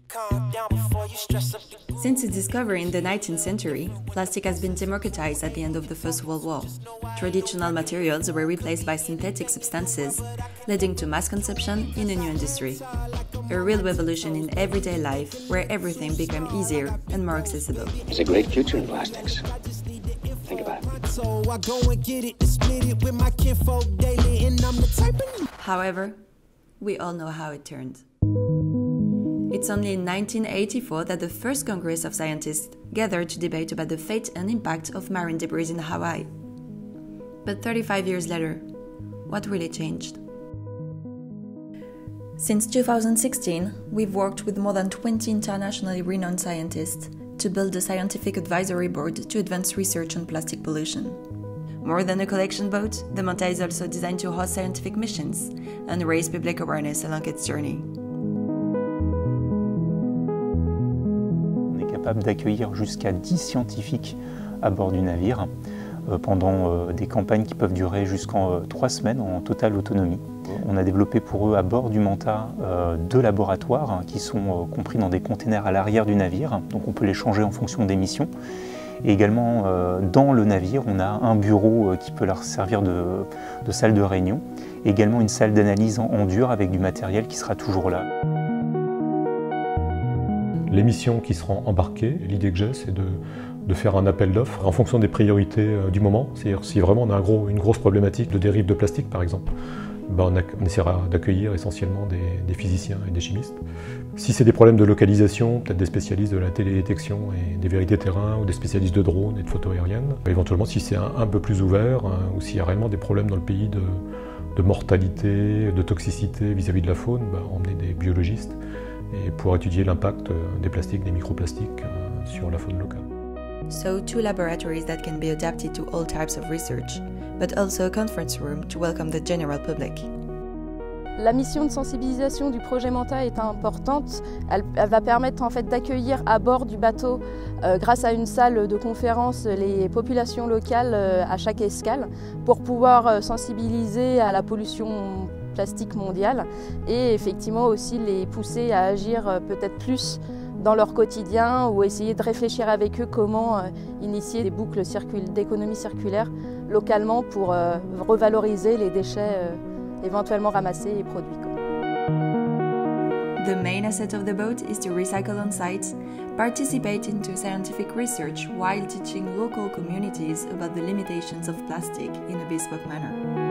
Since its discovery in the 19th century, plastic has been democratized at the end of the First World War. Traditional materials were replaced by synthetic substances, leading to mass consumption in a new industry. A real revolution in everyday life, where everything became easier and more accessible. There's a great future in plastics. Think about it. However, we all know how it turned. It's only in 1984 that the first Congress of Scientists gathered to debate about the fate and impact of marine debris in Hawaii. But 35 years later, what really changed? Since 2016, we've worked with more than 20 internationally renowned scientists to build a scientific advisory board to advance research on plastic pollution. More than a collection boat, the Manta is also designed to host scientific missions and raise public awareness along its journey. Capable d'accueillir jusqu'à 10 scientifiques à bord du navire pendant des campagnes qui peuvent durer jusqu'en 3 semaines en totale autonomie. On a développé pour eux à bord du Manta 2 laboratoires qui sont compris dans des containers à l'arrière du navire, donc on peut les changer en fonction des missions. Et également dans le navire, on a un bureau qui peut leur servir de salle de réunion, et également une salle d'analyse en dur avec du matériel qui sera toujours là. Les missions qui seront embarquées, l'idée que j'ai, c'est de faire un appel d'offres en fonction des priorités du moment. C'est-à-dire si vraiment on a une grosse problématique de dérive de plastique, par exemple, on essaiera d'accueillir essentiellement des physiciens et des chimistes. Si c'est des problèmes de localisation, peut-être des spécialistes de la télédétection et des vérités terrain, ou des spécialistes de drones et de photo aérienne. Éventuellement, si c'est un peu plus ouvert, ou s'il y a réellement des problèmes dans le pays de mortalité, de toxicité vis-à-vis de la faune, emmener des biologistes et pour étudier l'impact des plastiques, des microplastiques sur la faune locale. So 2 laboratories that can be adapted to all types of research, but also a conference room to welcome the general public. La mission de sensibilisation du projet Manta est importante. Elle va permettre en fait d'accueillir à bord du bateau, grâce à une salle de conférence, les populations locales à chaque escale pour pouvoir sensibiliser à la pollution plastique mondiale et effectivement aussi les pousser à agir peut-être plus dans leur quotidien ou essayer de réfléchir avec eux comment initier des boucles d'économie circulaire localement pour revaloriser les déchets éventuellement ramassés et produits. The main asset of the boat is to recycle on site, participate into scientific research while teaching local communities about the limitations of plastic in a bespoke manner.